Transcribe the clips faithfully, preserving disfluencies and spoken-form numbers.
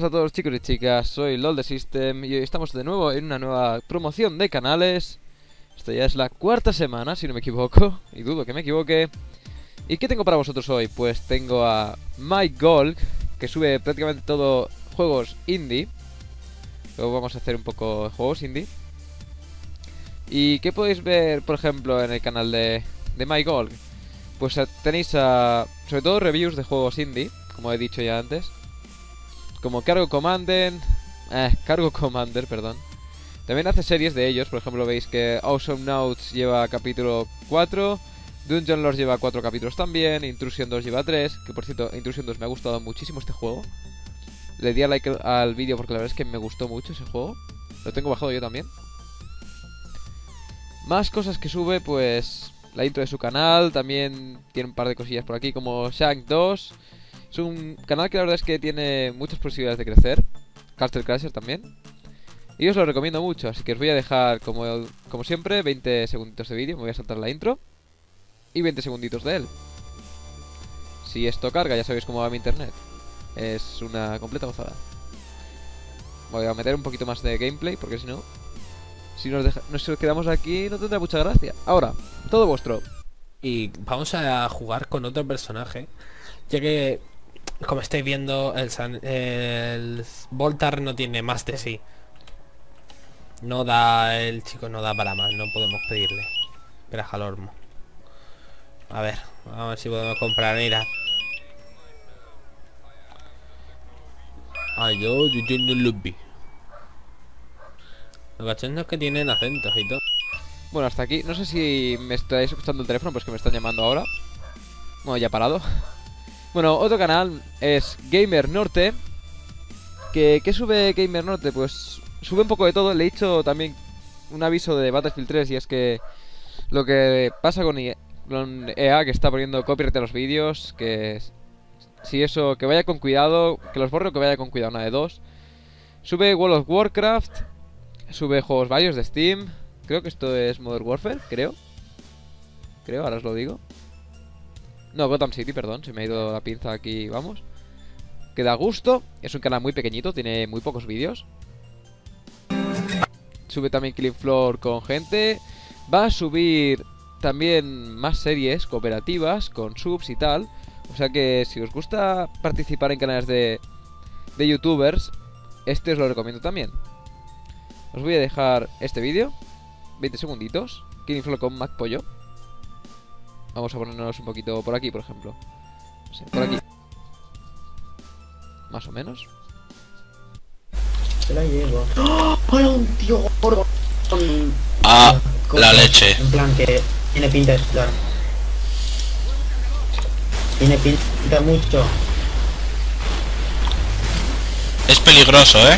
buenas a todos, chicos y chicas, soy LOL The System y hoy estamos de nuevo en una nueva promoción de canales. Esta ya es la cuarta semana, si no me equivoco, y dudo que me equivoque. ¿Y qué tengo para vosotros hoy? Pues tengo a MyGolg, que sube prácticamente todo juegos indie. Luego vamos a hacer un poco de juegos indie. ¿Y qué podéis ver, por ejemplo, en el canal de, de MyGolg? Pues tenéis a, sobre todo reviews de juegos indie, como he dicho ya antes, como Cargo Commander, eh, Cargo Commander, perdón. También hace series de ellos, por ejemplo veis que Awesome Nauts lleva capítulo cuatro, Dungeon Lords lleva cuatro capítulos también, Intrusion dos lleva tres, que por cierto, Intrusion dos me ha gustado muchísimo este juego. Le di a like al vídeo porque la verdad es que me gustó mucho ese juego. Lo tengo bajado yo también. Más cosas que sube, pues la intro de su canal, también tiene un par de cosillas por aquí como Shank dos. Es un canal que la verdad es que tiene muchas posibilidades de crecer. Castle Crasher también. Y os lo recomiendo mucho, así que os voy a dejar, como, como siempre, veinte segunditos de vídeo. Me voy a saltar la intro y veinte segunditos de él. Si esto carga, ya sabéis cómo va mi internet. Es una completa gozada. Voy a meter un poquito más de gameplay, porque si no, si nos, deja, nos quedamos aquí no tendrá mucha gracia. Ahora, todo vuestro. Y vamos a jugar con otro personaje, ya que, como estáis viendo, el, San, el Voltar no tiene más de sí. No da, el chico no da para más, no podemos pedirle. Espera, Jalormo. A ver, vamos a ver si podemos comprar, mira. Ay, yo, yo, yo no lo vi. Los cachondos que tienen acentos y todo. Bueno, hasta aquí. No sé si me estáis escuchando el teléfono, pues que me están llamando ahora. Bueno, ya parado. Bueno, otro canal es Gamer Norte. ¿Qué, qué sube Gamer Norte? Pues sube un poco de todo. Le he hecho también un aviso de Battlefield tres. Y es que lo que pasa con E A, que está poniendo copyright a los vídeos, que si eso, que vaya con cuidado, que los borre o que vaya con cuidado, una de dos. Sube World of Warcraft. Sube juegos varios de Steam. Creo que esto es Modern Warfare, creo. Creo, ahora os lo digo. No, Gotham City, perdón, se me ha ido la pinza aquí, vamos. Que da gusto, es un canal muy pequeñito, tiene muy pocos vídeos. Sube también Killing Floor con gente. Va a subir también más series cooperativas con subs y tal. O sea que si os gusta participar en canales de, de youtubers, este os lo recomiendo también. Os voy a dejar este vídeo, veinte segunditos, Killing Floor con Mac Pollo. Vamos a ponernos un poquito por aquí, por ejemplo. No sé, por aquí. Más o menos. Se la llevo. ¡Oh! ¡Hola, un tío gordo! Ah, la leche. En plan que tiene pinta de estar. Tiene pinta mucho. Es peligroso, ¿eh?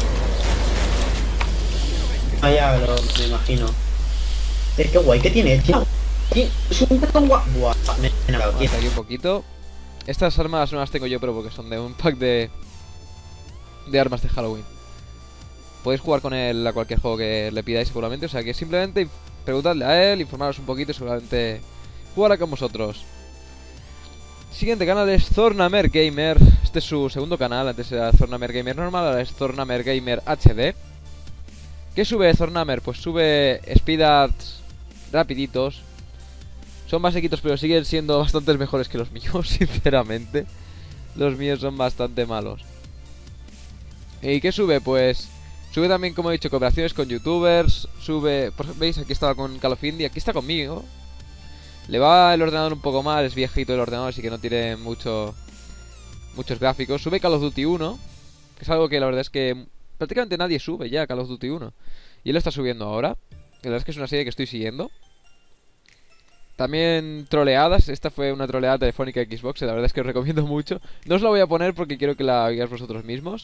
Ah, ya lo me imagino. Es que guay que tiene, tío. Es un petón guapo. Buah, me he enamorado, tío. Hasta aquí un poquito. Estas armas no las tengo yo, pero porque son de un pack de de armas de Halloween. Podéis jugar con él a cualquier juego que le pidáis seguramente. O sea que simplemente preguntadle a él, informaros un poquito y seguramente jugará con vosotros. Siguiente canal es Zornamer Gamer. Este es su segundo canal. Antes era Zornamer Gamer normal, ahora es Zornamer Gamer H D. ¿Qué sube Zornamer? Pues sube speedruns rapiditos. Son basiquitos, pero siguen siendo bastantes mejores que los míos, sinceramente. Los míos son bastante malos. ¿Y qué sube? Pues sube también, como he dicho, cooperaciones con youtubers. Sube, ¿veis? Aquí estaba con Call of India, aquí está conmigo. Le va el ordenador un poco mal, es viejito el ordenador, así que no tiene mucho muchos gráficos. Sube Call of Duty uno, que es algo que la verdad es que prácticamente nadie sube ya Call of Duty uno. Y él lo está subiendo ahora. La verdad es que es una serie que estoy siguiendo. También troleadas. Esta fue una troleada telefónica de Xbox, la verdad es que os recomiendo mucho. No os la voy a poner porque quiero que la veáis vosotros mismos.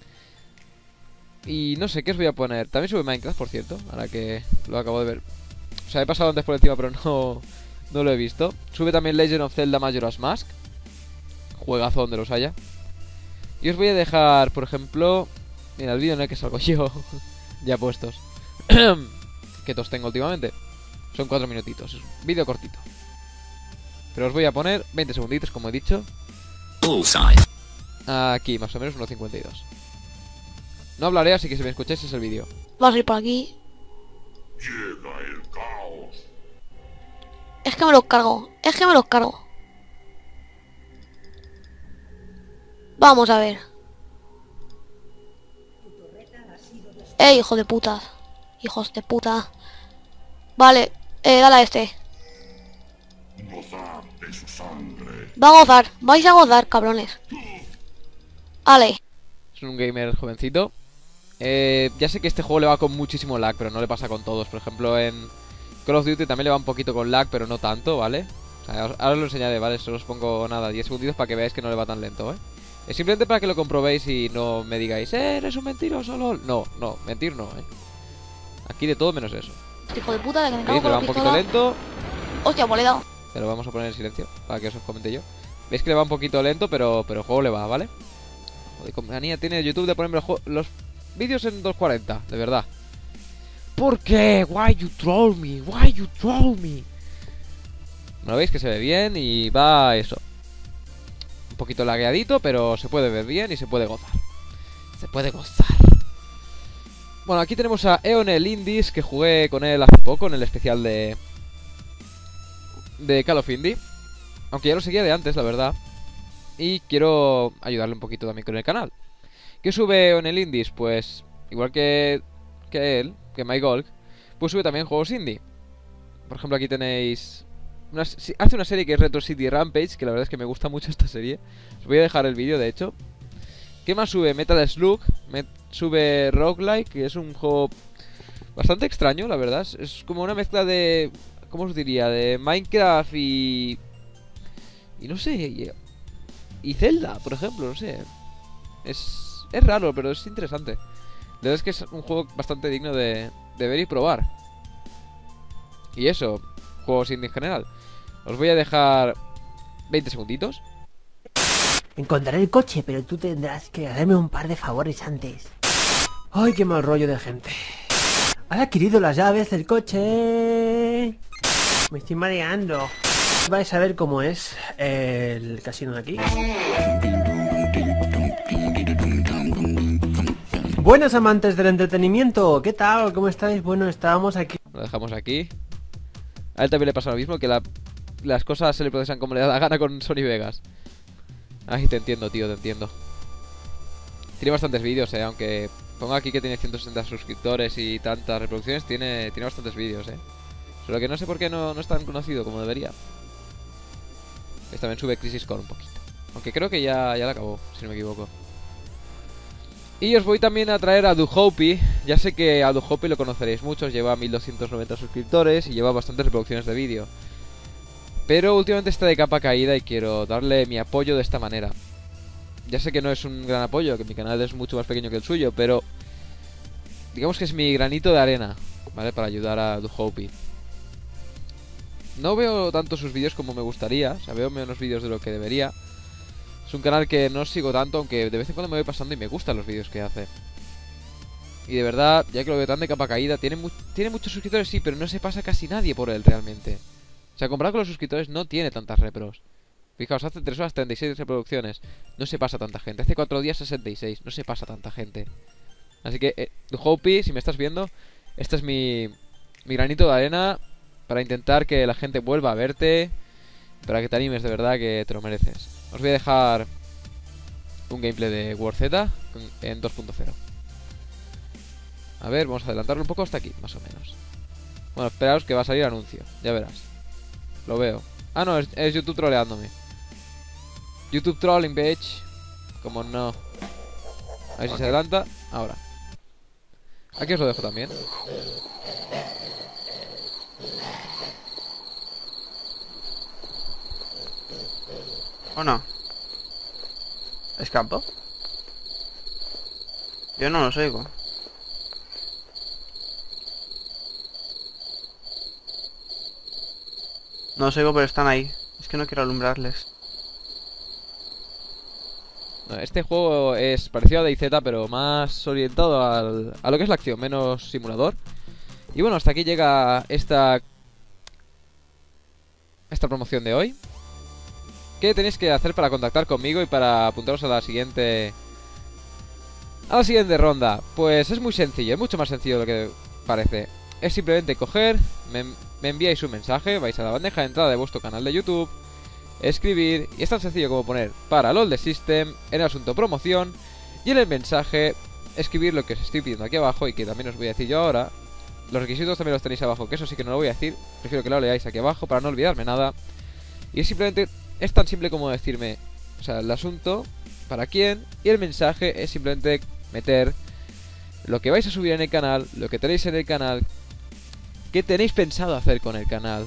Y no sé qué os voy a poner. También sube Minecraft, por cierto, ahora que lo acabo de ver. O sea, he pasado antes por encima, pero no, no lo he visto. Sube también Legend of Zelda Majora's Mask. Juegazo donde los haya. Y os voy a dejar, por ejemplo, mira, el vídeo en el que salgo yo. Ya puestos. Que tos tengo últimamente. Son cuatro minutitos, es un vídeo cortito. Pero os voy a poner veinte segunditos, como he dicho. Aquí, más o menos uno cincuenta y dos. No hablaré, así que si me escucháis es el vídeo. Vas a ir por aquí. Es que me los cargo. Es que me los cargo. Vamos a ver. ¡Eh, hijo de puta! Hijos de puta. Vale, eh, dale a este. Va a gozar. Vais a gozar, cabrones. Vale. Es un gamer jovencito. Eh, ya sé que este juego le va con muchísimo lag, pero no le pasa con todos. Por ejemplo, en Call of Duty también le va un poquito con lag, pero no tanto, ¿vale? O sea, ahora os lo enseñaré, ¿vale? Solo os pongo, nada, diez segunditos para que veáis que no le va tan lento, ¿eh? Es simplemente para que lo comprobéis y no me digáis, eh, eres un mentiroso, lol. No, no, mentir no, ¿eh? Aquí de todo menos eso. Hijo de puta, de que me ¿Veis? cago Le va con un la poquito pistola. lento, Hostia, pues le he dado. pero vamos a poner en silencio para que os os comente yo. Veis que le va un poquito lento, pero, pero el juego le va, ¿vale? Joder, con manía tiene YouTube de ponerme los, los vídeos en dos cuarenta, de verdad. ¿Por qué? Why you troll me? Why you troll me? Bueno, veis que se ve bien y va eso. Un poquito lagueadito, pero se puede ver bien y se puede gozar. Se puede gozar. Bueno, aquí tenemos a Eonel Indies, que jugué con él hace poco en el especial de... de Call of Indie. Aunque ya lo seguía de antes, la verdad. Y quiero ayudarle un poquito también con el canal. ¿Qué sube Eonel Indies? Pues igual que, que él, que MyGolg, pues sube también juegos indie. Por ejemplo, aquí tenéis... Una, hace una serie que es Retro City Rampage, que la verdad es que me gusta mucho esta serie. Os voy a dejar el vídeo, de hecho. ¿Qué más sube? Metal Slug. Met, sube Roguelike, que es un juego bastante extraño, la verdad. Es, es como una mezcla de... ¿Cómo os diría? De Minecraft y... Y no sé... Y, y Zelda, por ejemplo, no sé. Es... Es raro, pero es interesante. La verdad es que es un juego bastante digno de, de ver y probar. Y eso, juegos indie en general. Os voy a dejar veinte segunditos. Encontraré el coche, pero tú tendrás que hacerme un par de favores antes. ¡Ay, qué mal rollo de gente! ¡Has adquirido las llaves del coche! Me estoy mareando. Vais a ver cómo es el casino de aquí. Buenas amantes del entretenimiento, ¿qué tal? ¿Cómo estáis? Bueno, estábamos aquí. Lo dejamos aquí. A él también le pasa lo mismo, que la, las cosas se le procesan como le da la gana con Sony Vegas. Ay, te entiendo, tío, te entiendo. Tiene bastantes vídeos, eh, aunque ponga aquí que tiene ciento sesenta suscriptores y tantas reproducciones, tiene, tiene bastantes vídeos, eh. Solo que no sé por qué no, no es tan conocido como debería. Pues también sube Crisis Core un poquito. Aunque creo que ya, ya la acabó, si no me equivoco. Y os voy también a traer a Duhopi. Ya sé que a Duhopi lo conoceréis muchos, lleva mil doscientos noventa suscriptores y lleva bastantes reproducciones de vídeo. Pero últimamente está de capa caída y quiero darle mi apoyo de esta manera. Ya sé que no es un gran apoyo, que mi canal es mucho más pequeño que el suyo, pero digamos que es mi granito de arena, ¿vale? Para ayudar a Duhopi. No veo tanto sus vídeos como me gustaría, o sea, veo menos vídeos de lo que debería. Es un canal que no sigo tanto, aunque de vez en cuando me voy pasando y me gustan los vídeos que hace. Y de verdad, ya que lo veo tan de capa caída, tiene, mu tiene muchos suscriptores, sí, pero no se pasa casi nadie por él realmente. O sea, comparado con los suscriptores, no tiene tantas repros. Fijaos, hace tres horas treinta y seis reproducciones. No se pasa tanta gente. Hace cuatro días sesenta y seis. No se pasa tanta gente. Así que, eh, Duhopi, si me estás viendo, este es mi, mi granito de arena para intentar que la gente vuelva a verte, para que te animes de verdad, que te lo mereces. Os voy a dejar un gameplay de War Z en dos punto cero. A ver, vamos a adelantarlo un poco hasta aquí, más o menos. Bueno, esperaos que va a salir anuncio, ya verás. Lo veo. Ah, no, es, es YouTube troleándome. YouTube trolling, bitch. Como no. A ver si se adelanta. Ahora. Aquí os lo dejo también. ¿O no? ¿Escapo? Yo no los oigo. No los oigo, pero están ahí. Es que no quiero alumbrarles. No, este juego es parecido a DayZ, pero más orientado al, a lo que es la acción, menos simulador. Y bueno, hasta aquí llega esta esta promoción de hoy. ¿Qué tenéis que hacer para contactar conmigo y para apuntaros a la siguiente A la siguiente ronda. Pues es muy sencillo, es mucho más sencillo de lo que parece. Es simplemente coger, me, me enviáis un mensaje, vais a la bandeja de entrada de vuestro canal de YouTube, escribir, y es tan sencillo como poner para LOL de System en el asunto promoción, y en el mensaje escribir lo que os estoy pidiendo aquí abajo y que también os voy a decir yo ahora. Los requisitos también los tenéis abajo, que eso sí que no lo voy a decir, prefiero que lo leáis aquí abajo para no olvidarme nada. Y es simplemente, es tan simple como decirme, o sea, el asunto, para quién, y el mensaje es simplemente meter lo que vais a subir en el canal, lo que tenéis en el canal, qué tenéis pensado hacer con el canal.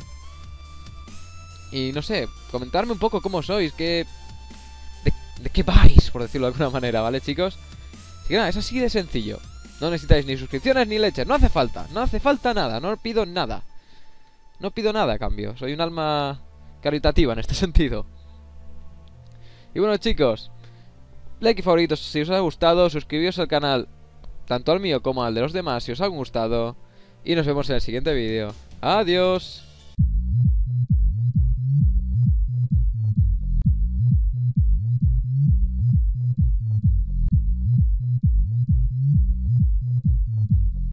Y no sé, comentarme un poco cómo sois, qué... De, de qué vais, por decirlo de alguna manera, ¿vale, chicos? Así que nada, es así de sencillo. No necesitáis ni suscripciones ni leches, no hace falta, no hace falta nada, no pido nada. No pido nada a cambio, soy un alma caritativa en este sentido. Y bueno, chicos, like y favoritos si os ha gustado, suscribiros al canal, tanto al mío como al de los demás si os ha gustado. Y nos vemos en el siguiente vídeo. Adiós.